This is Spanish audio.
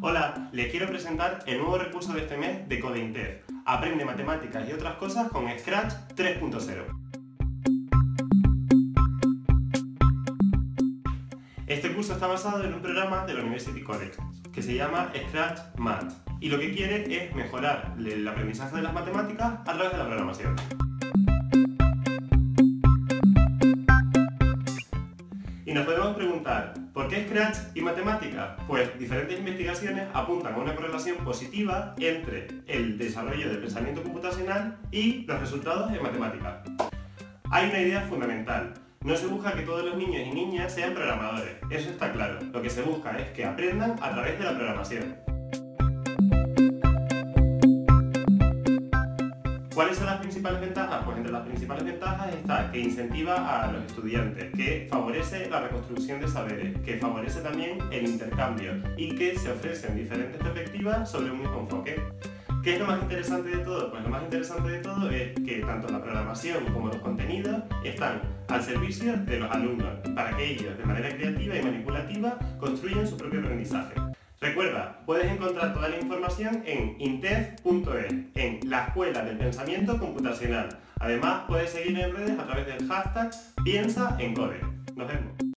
Hola, les quiero presentar el nuevo recurso de este mes de CodeIntef. Aprende matemáticas y otras cosas con Scratch 3.0. Este curso está basado en un programa de la University College que se llama Scratch Math y lo que quiere es mejorar el aprendizaje de las matemáticas a través de la programación. Y nos podemos preguntar, ¿por qué Scratch y matemáticas? Pues diferentes investigaciones apuntan a una correlación positiva entre el desarrollo del pensamiento computacional y los resultados en matemáticas. Hay una idea fundamental. No se busca que todos los niños y niñas sean programadores, eso está claro. Lo que se busca es que aprendan a través de la programación. ¿Cuáles son las principales ventajas? Pues entre las principales ventajas está que incentiva a los estudiantes, que favorece la reconstrucción de saberes, que favorece también el intercambio y que se ofrecen diferentes perspectivas sobre un mismo enfoque. ¿Qué es lo más interesante de todo? Pues lo más interesante de todo es que tanto la programación como los contenidos están al servicio de los alumnos para que ellos, de manera creativa y manipulativa, construyan su propio aprendizaje. Recuerda, puedes encontrar toda la información en intef.es, en la Escuela del Pensamiento Computacional. Además, puedes seguirme en redes a través del hashtag #PiensaEnCode. Nos vemos.